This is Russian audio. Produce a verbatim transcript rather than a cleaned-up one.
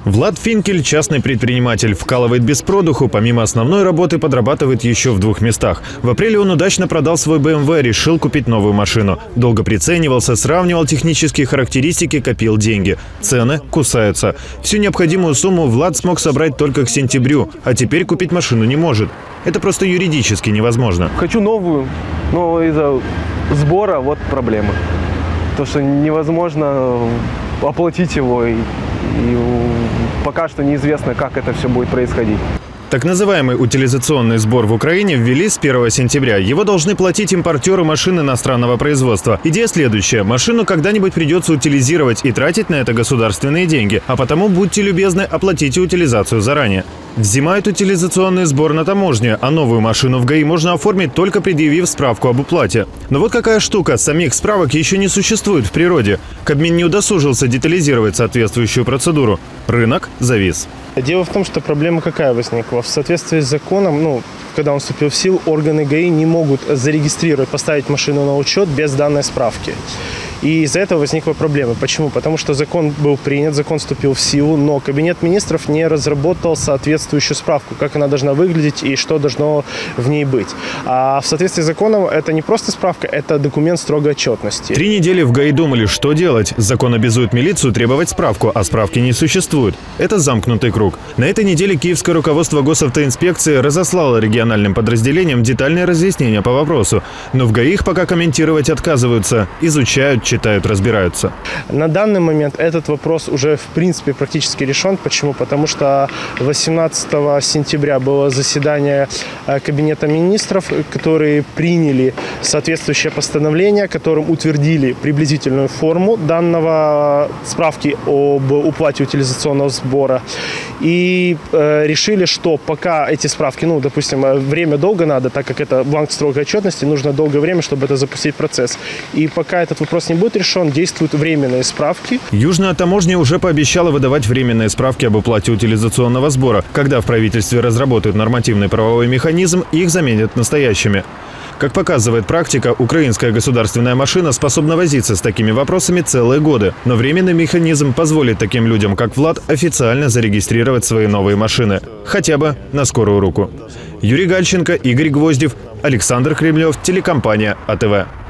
Влад Финкель – частный предприниматель. Вкалывает без продуху. Помимо основной работы подрабатывает еще в двух местах. В апреле он удачно продал свой бэ эм вэ, решил купить новую машину. Долго приценивался, сравнивал технические характеристики, копил деньги. Цены кусаются. Всю необходимую сумму Влад смог собрать только к сентябрю, а теперь купить машину не может. Это просто юридически невозможно. Хочу новую, но из-за сбора вот проблема. То, что невозможно оплатить его, и, и пока что неизвестно, как это все будет происходить. Так называемый утилизационный сбор в Украине ввели с первого сентября. Его должны платить импортеры машин иностранного производства. Идея следующая. Машину когда-нибудь придется утилизировать и тратить на это государственные деньги. А потому, будьте любезны, оплатите утилизацию заранее. Взимают утилизационный сбор на таможне, а новую машину в ГАИ можно оформить, только предъявив справку об уплате. Но вот какая штука, самих справок еще не существует в природе. Кабмин не удосужился детализировать соответствующую процедуру. Рынок завис. Дело в том, что проблема какая возникла. В соответствии с законом, ну, когда он вступил в силу, органы ГАИ не могут зарегистрировать, поставить машину на учет без данной справки. И из-за этого возникла проблема. Почему? Потому что закон был принят, закон вступил в силу, но Кабинет министров не разработал соответствующую справку, как она должна выглядеть и что должно в ней быть. А в соответствии с законом это не просто справка, это документ строгой отчетности. Три недели в ГАИ думали, что делать. Закон обязует милицию требовать справку, а справки не существует. Это замкнутый круг. На этой неделе киевское руководство госавтоинспекции разослало региональным подразделениям детальные разъяснения по вопросу. Но в ГАИ их пока комментировать отказываются, изучают, читают, разбираются. На данный момент этот вопрос уже в принципе практически решен. Почему? Потому что восемнадцатого сентября было заседание Кабинета министров, которые приняли соответствующее постановление, которым утвердили приблизительную форму данного справки об уплате утилизационного сбора. И э, решили, что пока эти справки, ну, допустим, время долго надо, так как это бланк строгой отчетности, нужно долгое время, чтобы это запустить процесс. И пока этот вопрос не будет решен, действуют временные справки. Южная таможня уже пообещала выдавать временные справки об уплате утилизационного сбора. Когда в правительстве разработают нормативный правовой механизм, их заменят настоящими. Как показывает практика, украинская государственная машина способна возиться с такими вопросами целые годы. Но временный механизм позволит таким людям, как Влад, официально зарегистрировать свои новые машины. Хотя бы на скорую руку. Юрий Гальченко, Игорь Гвоздев, Александр Кремлев, телекомпания А Тэ Вэ.